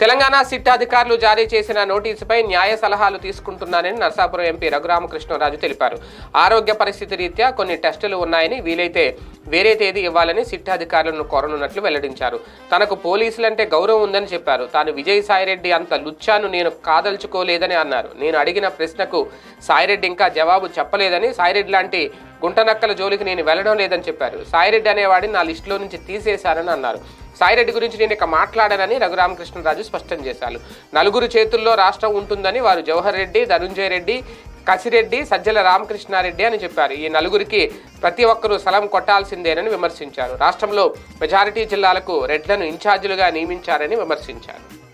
Telangana SIT అధికారులు జారీ చేసిన నోటీసుపై న్యాయ సలహాలు తీసుకుంటున్నానని నర్సాపురం ఎంపీ రఘురామకృష్ణరాజు తెలిపారు. ఆరోగ్య పరిస్థితి రీత్యా కొన్ని టెస్టులు ఉన్నాయని, వీలైతే వేరే తేదీ ఇవ్వాలని సిట్ అధికారులను కోరనున్నట్లు వెల్లడించారు. తనకు పోలీసులంటే గౌరవం ఉందని చెప్పారు. తాను విజయసాయిరెడ్డి అంత లుచ్చాను నేను కాదల్చుకోలేదని అన్నారు. నేను అడిగిన ప్రశ్నకు సాయిరెడ్డి ఇంకా జవాబు చెప్పలేదని, సాయిరెడ్డి లాంటి గుంటనక్కల జోలికి నేను వెళ్లడం లేదని చెప్పారు. సాయిరెడ్డి అనేవాడిని నా లిస్టులో నుంచి తీసేశారని అన్నారు. సాయిరెడ్డి గురించి నేను ఇక మాట్లాడానని రఘురామకృష్ణరాజు స్పష్టం చేశారు. నలుగురు చేతుల్లో రాష్ట్రం ఉంటుందని వారు జవహర్ రెడ్డి, ధనుంజయ రెడ్డి, కసిరెడ్డి, సజ్జల రామకృష్ణారెడ్డి అని చెప్పారు. ఈ నలుగురికి ప్రతి ఒక్కరూ సలం కొట్టాల్సిందేనని విమర్శించారు. రాష్ట్రంలో మెజారిటీ జిల్లాలకు రెడ్లను ఇన్ఛార్జీలుగా నియమించారని విమర్శించారు.